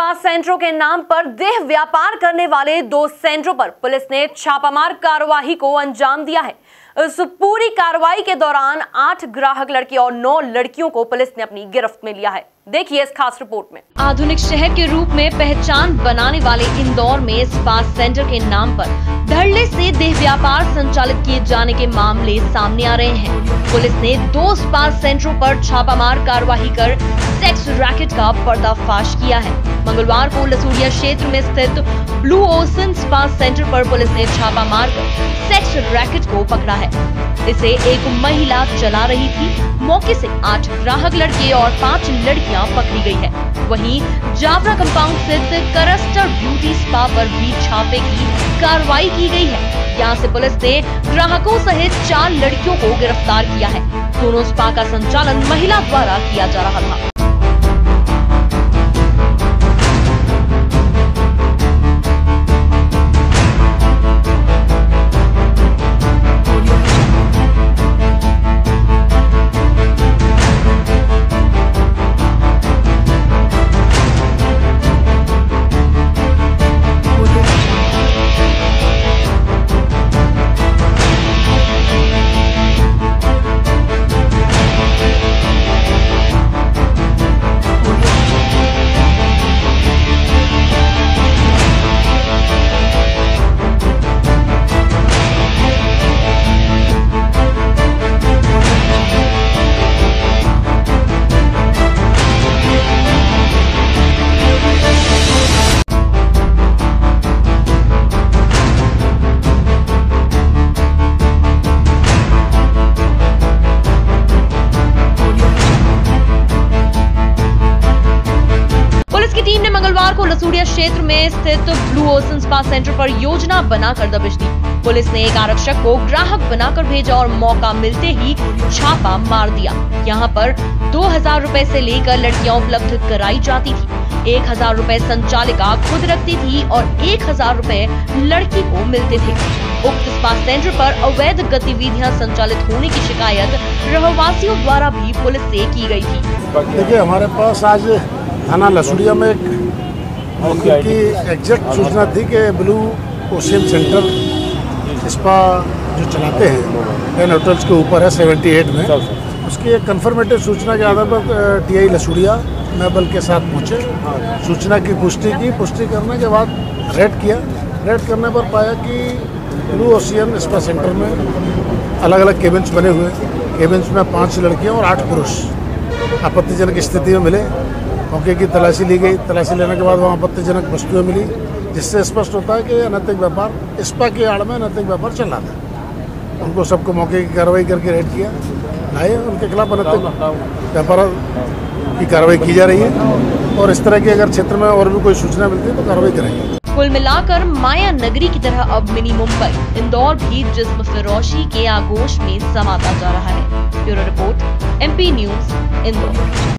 Spa सेंटरों के नाम पर देह व्यापार करने वाले 2 सेंटरों पर पुलिस ने छापामार कार्रवाई को अंजाम दिया है। इस पूरी कार्रवाई के दौरान 8 ग्राहक लड़के और 9 लड़कियों को पुलिस ने अपनी गिरफ्त में लिया है। देखिए इस खास रिपोर्ट में। आधुनिक शहर के रूप में पहचान बनाने वाले इंदौर में स्पा सेंटर के नाम पर धड़ल्ले से देह व्यापार संचालित किए जाने के मामले सामने आ रहे हैं। पुलिस ने 2 स्पा सेंटरों पर छापामार कार्रवाई कर सेक्स रैकेट का पर्दाफाश किया है। मंगलवार को लसूड़िया क्षेत्र में स्थित ब्लू ओशन स्पा सेंटर पर पुलिस ने छापा मारकर सेक्स रैकेट को पकड़ा है। इसे एक महिला चला रही थी। मौके से 8 ग्राहक लड़के और 5 लड़कियां पकड़ी गई है। वहीं जावरा कंपाउंड स्थित करस्टर ब्यूटी स्पा पर भी छापे की कार्रवाई की गई है। यहाँ से पुलिस ने ग्राहकों सहित 4 लड़कियों को गिरफ्तार किया है। दोनों स्पा का संचालन महिला द्वारा किया जा रहा था। टीम ने मंगलवार को लसूड़िया क्षेत्र में स्थित ब्लू ओशन स्पा सेंटर पर योजना बनाकर दबिश दी। पुलिस ने एक आरक्षक को ग्राहक बनाकर भेजा और मौका मिलते ही छापा मार दिया। यहाँ पर 2000 रुपए से लेकर लड़कियां उपलब्ध कराई जाती थी। 1000 रुपए संचालिका खुद रखती थी और 1000 रुपए लड़की को मिलते थे। उक्त स्पा सेंटर पर अवैध गतिविधियां संचालित होने की शिकायत रहवासियों द्वारा भी पुलिस से की गई थी। देखिए, हमारे पास आज थाना लसूड़िया में की एग्जैक्ट सूचना थी कि ब्लू ओशन सेंटर स्पा जो चलाते हैं 10 होटल्स के ऊपर है 78 में, उसकी एक कन्फर्मेटिव सूचना के आधार पर टीआई लसूड़िया मैबल के साथ पहुंचे। सूचना की पुष्टि करने के बाद रेड किया। रेड करने पर पाया कि ब्लू ओशन स्पा सेंटर में अलग अलग केबिन्स बने हुए। केबिन्स में 5 लड़कियां और 8 पुरुष आपत्तिजनक स्थिति में मिले। मौके की तलाशी ली गई। तलाशी लेने के बाद वहाँ आपत्तिजनक वस्तुएं मिली, जिससे स्पष्ट होता है कि अनैतिक व्यापार स्पा के आड़ में अनैतिक व्यापार चल रहा था। उनको सबको मौके की कार्रवाई करके रेड किया, लाए। उनके खिलाफ अनैतिक व्यापार की कार्रवाई की जा रही है और इस तरह की अगर क्षेत्र में और भी कोई सूचना मिलती है तो कार्रवाई करेंगे। कुल मिलाकर माया नगरी की तरह अब मिनी मुंबई इंदौर भी जिस्म फरोशी के आगोश में समाता जा रहा है। Bureau report, MP news, Indore.